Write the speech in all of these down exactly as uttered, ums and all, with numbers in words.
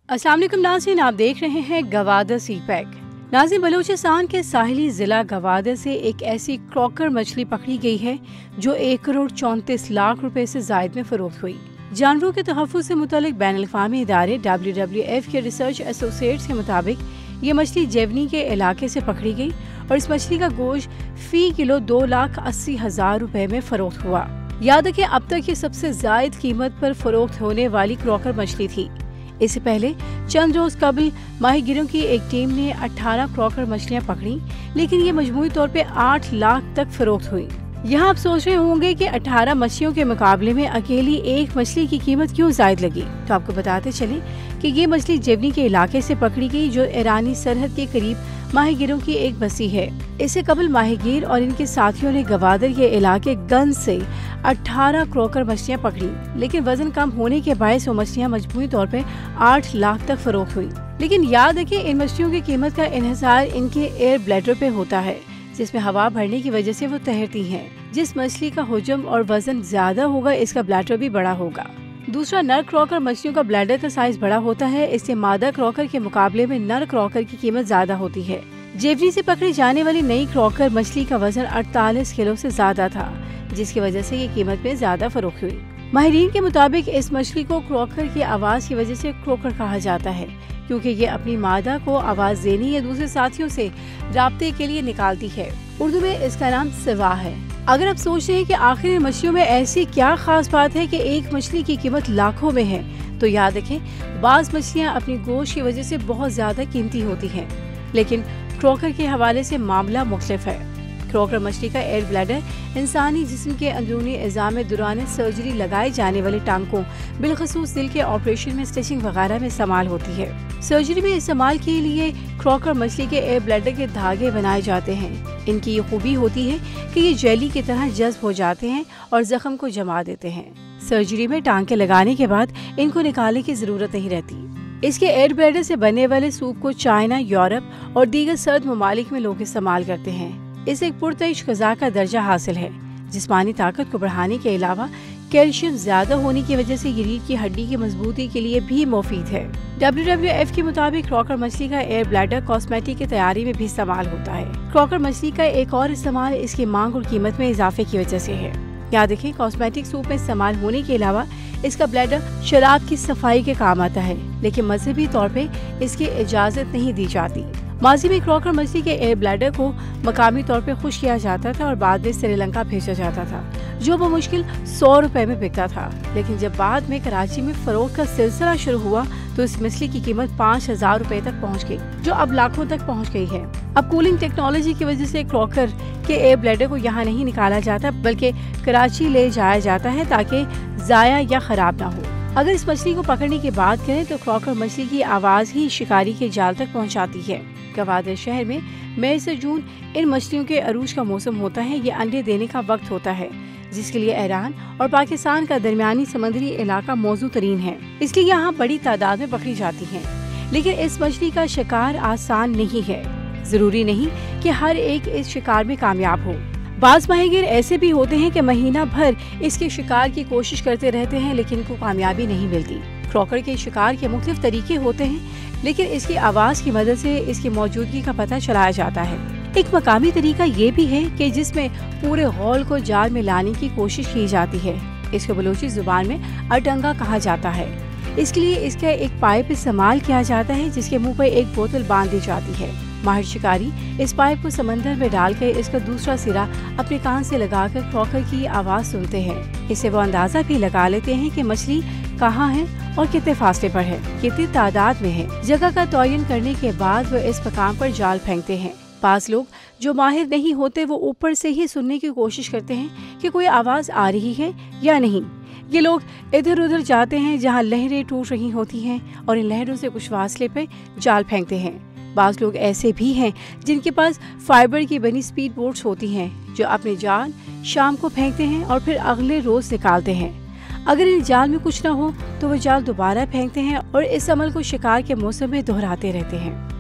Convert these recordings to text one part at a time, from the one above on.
अस्सलाम वालेकुम नाज़रीन, आप देख रहे हैं गवादर सी पैक। नाज़रीन, बलूचिस्तान के साहिली जिला गवादर से एक ऐसी क्रॉकर मछली पकड़ी गई है जो एक करोड़ चौंतीस लाख रुपए से जायद में फरोख्त हुई। जानवरों के तहफ़्फ़ुज़ से मुतल्लिक बैनुल-अक़वामी इदारे डब्ल्यू डब्ल्यू एफ के रिसर्च एसोसिएट्स के मुताबिक ये मछली जेवनी के इलाके से पकड़ी गई और इस मछली का गोश्त फी किलो दो लाख अस्सी हजार रुपए में फरोख्त हुआ। याद रखें, अब तक ये सबसे जायद कीमत पर फरोख्त होने वाली क्रॉकर मछली थी। इससे पहले चंद रोज कबल माहीगिरों की एक टीम ने अठारह क्रॉकर मछलियां पकड़ी, लेकिन ये मजमूई तौर पे आठ लाख तक फरोख्त हुई। यहाँ आप सोच रहे होंगे कि अठारह मछलियों के मुकाबले में अकेली एक मछली की कीमत क्यों जायद लगी, तो आपको बताते चले कि ये मछली जेवनी के इलाके से पकड़ी गई जो ईरानी सरहद के करीब माहीगिरों की एक बस्ती है। इससे कबल माहीगीर और इनके साथियों ने गवादर के इलाके गंज से अठारह क्रॉकर मछलियां पकड़ी, लेकिन वजन कम होने के बायस वो मछलियां मजबूरी तौर पे आठ लाख तक फरोख्त हुई। लेकिन याद रखें, इन मछलियों की कीमत का इन्हिसार इनके एयर ब्लैडर पे होता है, जिसमें हवा भरने की वजह से वो तैरती हैं। जिस मछली का हुजम और वजन ज्यादा होगा, इसका ब्लैडर भी बड़ा होगा। दूसरा, नर क्रॉकर मछलियों का ब्लैडर का साइज बड़ा होता है, इससे मादा क्रॉकर के मुकाबले में नर क्रॉकर की कीमत ज्यादा होती है। जेवनी से पकड़ी जाने वाली नई क्रॉकर मछली का वजन अड़तालीस किलो से ज्यादा था, जिसकी वजह से ये कीमत में ज्यादा फरोख्त हुई। माहिरीन के मुताबिक इस मछली को क्रॉकर की आवाज की वजह से क्रॉकर कहा जाता है, क्योंकि ये अपनी मादा को आवाज देने या दूसरे साथियों से राब्ते के लिए निकालती है। उर्दू में इसका नाम सिवा है। अगर आप सोच रहे हैं कि आखिर इन मछलियों में ऐसी क्या खास बात है कि एक मछली की कीमत लाखों में है, तो याद रखें, बाज मछलियाँ अपनी गोश्त की वजह से बहुत ज्यादा कीमती होती हैं, लेकिन क्रॉकर के हवाले से मामला मुख्तलिफ है। क्रॉकर मछली का एयर ब्लैडर इंसानी जिस्म के अंदरूनी एज़ा में दौरान सर्जरी लगाए जाने वाले टांकों, बिलखसूस दिल के ऑपरेशन में स्टिचिंग वगैरह में इस्तेमाल होती है। सर्जरी में इस्तेमाल के लिए क्रॉकर मछली के एयर ब्लैडर के धागे बनाए जाते हैं। इनकी ये खूबी होती है कि ये जेली की तरह जज्ब हो जाते हैं और जख्म को जमा देते हैं। सर्जरी में टांके लगाने के बाद इनको निकालने की जरूरत नहीं रहती। इसके एयर ब्लैडर से बनने वाले सूप को चाइना, यूरोप और दीगर सर्द ममालिक में लोग इस्तेमाल करते हैं। इसे एक पुरतइश ग़िज़ा का दर्जा हासिल है। जिस्मानी ताकत को बढ़ाने के अलावा कैल्शियम ज्यादा होने की वजह से ये रीढ़ की हड्डी की मजबूती के लिए भी मुफीद है। डब्ल्यू डब्ल्यू एफ के मुताबिक क्रॉकर मछली का एयर ब्लैडर कॉस्मेटिक की तैयारी में भी इस्तेमाल होता है। क्रॉकर मछली का एक और इस्तेमाल इसकी मांग और कीमत में इजाफे की वजह से है। याद रखें, कॉस्मेटिक सूप में इस्तेमाल होने के अलावा इसका ब्लैडर शराब की सफाई के काम आता है, लेकिन मजहबी तौर पे इसकी इजाजत नहीं दी जाती। माजी में क्रॉकर मछली के एयर ब्लैडर को मकामी तौर पे खुश किया जाता था और बाद में श्रीलंका भेजा जाता था, जो बमुश्किल सौ रुपए में बिकता था। लेकिन जब बाद में कराची में फरोख्त का सिलसिला शुरू हुआ तो इस मछली की कीमत पाँच हजार रुपए तक पहुंच गई, जो अब लाखों तक पहुंच गई है। अब कूलिंग टेक्नोलॉजी की वजह से क्रॉकर के एयर ब्लैडर को यहाँ नहीं निकाला जाता, बल्कि कराची ले जाया जाता है ताकि जाया या खराब ना हो। अगर इस मछली को पकड़ने की बात करें तो क्रॉकर मछली की आवाज ही शिकारी के जाल तक पहुंचाती है। गवादर शहर में मई से जून इन मछलियों के अरूज का मौसम होता है। ये अंडे देने का वक्त होता है, जिसके लिए ईरान और पाकिस्तान का दरमियानी समुद्री इलाका मौजू तरीन है, इसलिए यहाँ बड़ी तादाद में पकड़ी जाती है। लेकिन इस मछली का शिकार आसान नहीं है। जरूरी नहीं कि हर एक इस शिकार में कामयाब हो। बाज माहीगीर ऐसे भी होते हैं कि महीना भर इसके शिकार की कोशिश करते रहते हैं, लेकिन इनको कामयाबी नहीं मिलती। क्रॉकर के शिकार के मुख्तलिफ तरीके होते हैं, लेकिन इसकी आवाज की मदद से इसकी मौजूदगी का पता चलाया जाता है। एक मकामी तरीका ये भी है कि जिसमें पूरे हॉल को जाल में लाने की कोशिश की जाती है। इसको बलोची जुबान में अटंगा कहा जाता है। इसके लिए इसका एक पाइप इस्तेमाल किया जाता है, जिसके मुंह पर एक बोतल बांध दी जाती है। माहिर शिकारी इस पाइप को समंदर में डालकर इसका दूसरा सिरा अपने कान से लगाकर क्रॉकर की आवाज सुनते हैं। इससे वो अंदाजा भी लगा लेते हैं कि मछली कहाँ है और कितने फासले पर है, कितनी तादाद में है। जगह का तयन करने के बाद वो इस मकाम पर जाल फेंकते हैं। पास लोग जो माहिर नहीं होते वो ऊपर से ही सुनने की कोशिश करते हैं कि कोई आवाज आ रही है या नहीं। ये लोग इधर उधर जाते हैं जहाँ लहरें टूट रही होती हैं और इन लहरों से कुछ फासले पे जाल फेंकते हैं। बाज लोग ऐसे भी हैं जिनके पास फाइबर की बनी स्पीड बोट्स होती हैं, जो अपने जाल शाम को फेंकते हैं और फिर अगले रोज निकालते हैं। अगर इन जाल में कुछ न हो तो वो जाल दोबारा फेंकते हैं और इस अमल को शिकार के मौसम में दोहराते रहते हैं।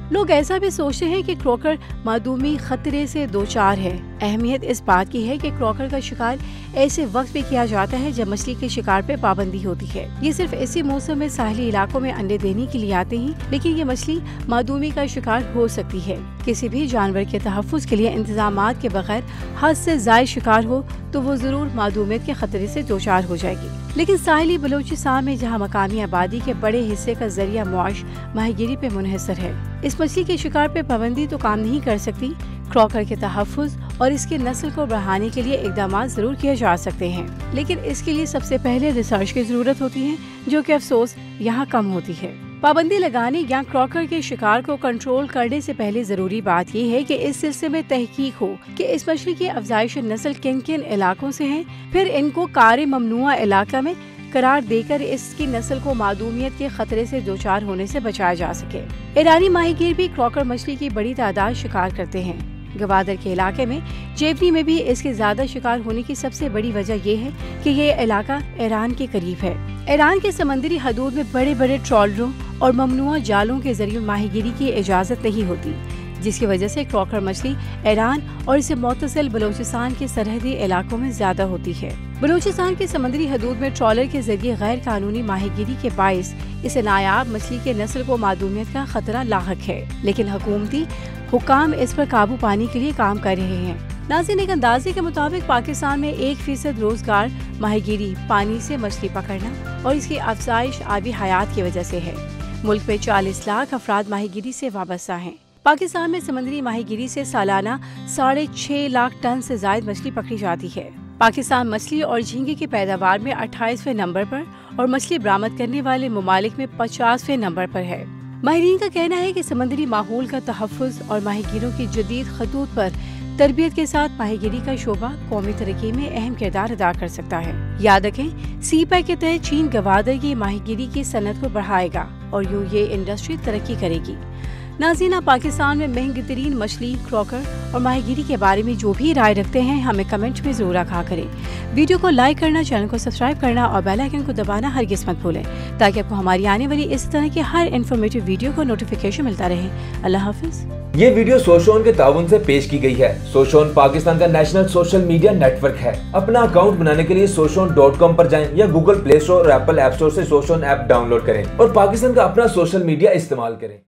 लोग ऐसा بھی سوچتے ہیں کہ کراکر معدومی خطرے سے دوچار ہے۔ اہمیت اس بات کی ہے کہ کراکر کا شکار ایسے وقت پہ کیا جاتا ہے جب مچھلی کے شکار پہ پابندی ہوتی ہے۔ یہ صرف اسی موسم میں ساحلی علاقوں میں انڈے دینے کے لیے آتے ہیں، لیکن یہ مچھلی معدومی کا شکار ہو سکتی ہے۔ کسی بھی جانور کے تحفظ کے لیے انتظامات کے بغیر حد سے زائد شکار ہو تو وہ ضرور معدومیت کے خطرے سے دوچار ہو جائے گی۔ لیکن ساحلی بلوچستان میں جہاں مقامی آبادی کے بڑے حصے کا ذریعہ معاش ماہی گیری پہ منحصر ہے، اس مچھلی کے شکار پہ پابندی تو کام نہیں کر سکتی۔ کراکر کے تحفظ اور اس کی نسل کو بڑھانے کے لیے اقدامات ضرور کیے جا سکتے ہیں، لیکن اس کے لیے سب سے پہلے ریسرچ کی ضرورت ہوتی ہے، جو کہ افسوس یہاں کم ہوتی ہے۔ پابندی لگانے یا کراکر کے شکار کو کنٹرول کرنے سے پہلے ضروری بات یہ ہے کہ اس سلسلے میں تحقیق ہو کہ اس مچھلی کی افزائش نسل کن کن علاقوں سے ہے، پھر ان کو کار ممنوعہ علاقہ میں قرار دے کر اس کی نسل کو معدومیت کے خطرے سے دوچار ہونے سے بچایا جا سکے۔ ایرانی ماہی گیر بھی کراکر مچھلی کی بڑی تعداد شکار کرتے ہیں۔ گوادر کے علاقے میں جیونی میں بھی اس کے زیادہ شکار ہونے کی سب سے بڑی وجہ یہ ہے کہ یہ علاقہ ایران کے قریب ہے۔ ایران کے سمندری حدود میں بڑے بڑے ٹرالروں اور ممنوعہ جالوں کے ذریعے ماہی گیری کی اجازت نہیں ہوتی، جس کی وجہ سے کراکر مچھلی ایران اور اسے متصل بلوچستان کے سرحدی علاقوں میں زیادہ ہوتی ہے۔ بلوچستان کے سمندری حدود میں ٹرالر کے ذریعے غیر قانونی ماہی گیری کے باعث اس نایاب مچھلی کے نسل کو معدومیت کا خطرہ لاحق ہے، لیکن حکومتی حکام اس پر قابو پانے کے لیے کام کر رہے ہیں۔ ناظرین، ایک اندازے کے مطابق پاکستان میں ایک فیصد روزگار ماہی گیری، پانی سے مچھلی پکڑنا اور اس کی افزائش آبی حیات کی وجہ سے ہے۔ ملک میں چالیس لاکھ افراد ماہی گیری سے وابستہ ہیں۔ پاکستان میں سمندری ماہی گیری سے سالانہ ساڑھے چھ لاکھ ٹن سے زائد مچھلی پکڑی جاتی ہے۔ پاکستان مچھلی اور جھینگے کی پیداوار میں اٹھائیسویں نمبر پر اور مچھلی برآمد کرنے والے ممالک میں پچاسویں نمبر پر ہے۔ ماہرین کا کہنا ہے کہ سمندری ماحول کا تحفظ اور ماہی گیروں کی جدید خطوط پر تربیت کے ساتھ ماہی گیری کا شعبہ قومی ترقی میں اہم کردار ادا کر سکتا ہے۔ یاد رکھیں، سی پیک کے تحت چین گوادر کی ماہی گیری کی صنعت کو بڑھائے گا اور یوں یہ انڈسٹری ترقی کرے گی۔ ناظرین، پاکستان میں مہنگی ترین مچھلی، کراکر اور ماہی گیری کے بارے میں جو بھی رائے رکھتے ہیں ہمیں کمنٹ میں ضرور آگاہ کریں۔ ویڈیو کو لائک کرنا، چینل کو سبسکرائب کرنا اور بیل آئیکن کو دبانا ہرگز مت بھولیں، تاکہ آپ کو ہماری آنے والی اس طرح کی ہر انفارمیٹیو ویڈیو کو نوٹیفیکیشن ملتا رہے۔ اللہ حافظ۔ یہ ویڈیو سوشون کے تعاون سے پیش کی گئی ہے۔ سوشون پاکستان کا national social media network ہے۔ اپنا اکاؤنٹ بنانے کے لیے سوشون ڈاٹ کام پر جائیں یا گوگل پلے اسٹور اور ایپل ایپ اسٹور سے سوشون ایپ ڈاؤن لوڈ کریں اور پاکستان کا اپنا سوشل میڈیا استعمال کریں۔